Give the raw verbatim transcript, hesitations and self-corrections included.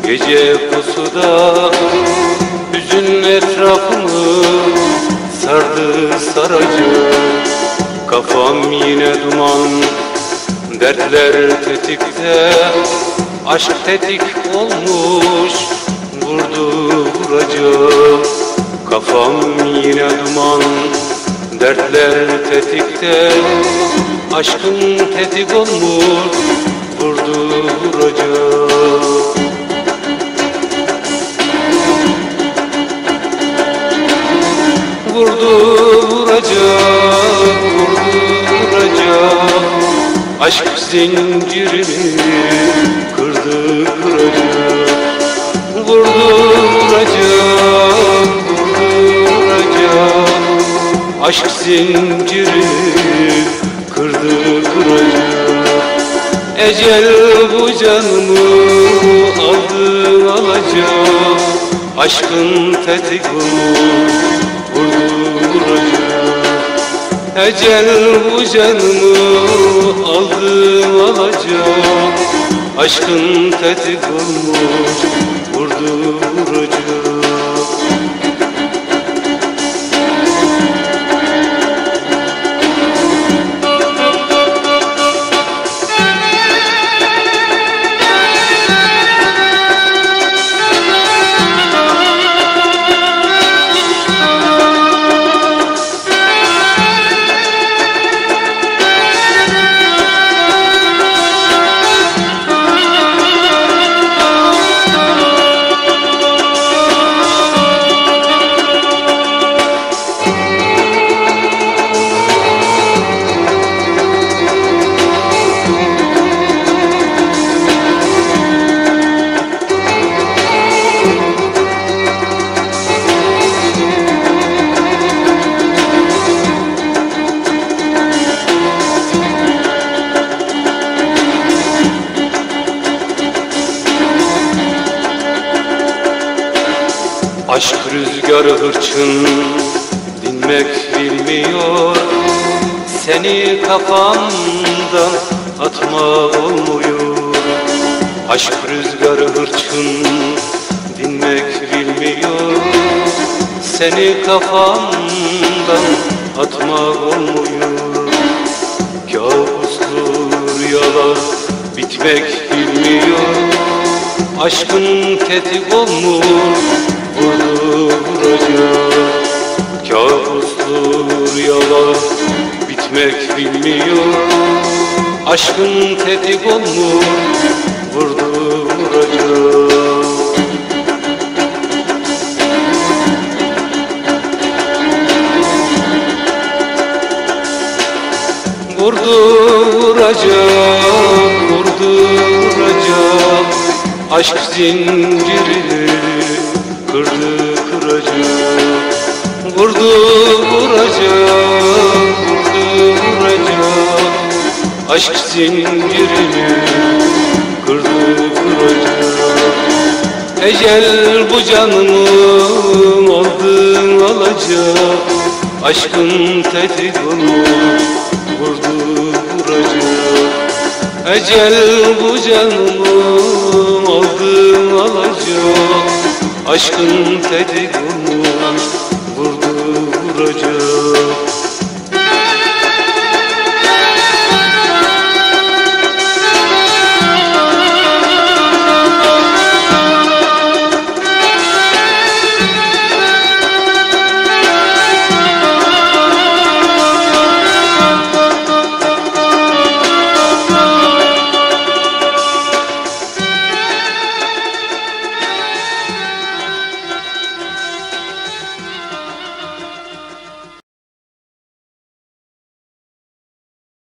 Gece pusuda hüzün etrafımı sardı saracak. Kafam yine duman, dertler tetikte, aşk tetik olmuş, vurdu vuracak. Kafam yine duman, dertler tetikte, aşkın tetik olmuş, vurdu vuracak. Vurdu vuracak, vurdu vuracak. Aşk zincirini kırdı kıracak. Vurdu vuracak, vurdu vuracak. Aşk zincirini kırdı kıracak. Ecel bu canımı aldı alacak. Aşkın tetik olmuş, vurdu vuracak. Ecel bu canımı aldı alacak. Aşkın tetik olmuş, vurdu vuracak. Aşk rüzgarı hırçın, dinmek bilmiyor. Seni kafamdan atmak olmuyor. Aşk rüzgarı hırçın, dinmek bilmiyor. Seni kafamdan atmak olmuyor. Kabuslu rüyalar bitmek bilmiyor. Aşkın tetik olmuş, vurdu vuracak. Kabuslu rüyalar bitmek bilmiyor. Aşkın tetik olmuş, vurdu vuracak. Vurdu vuracak, vurdu vuracak. Aşk zincirini kırdı kıracak. Vurdu vuracak, vurdu vuracak. Aşk zincirini kırdı kıracak. Ecel bu canımı aldı alacak. Aşkın tetik olmuş, vurdu vuracak. Ecel bu canımı aldı alacak. Aşkın tetik olmuş, vurdu vuracak.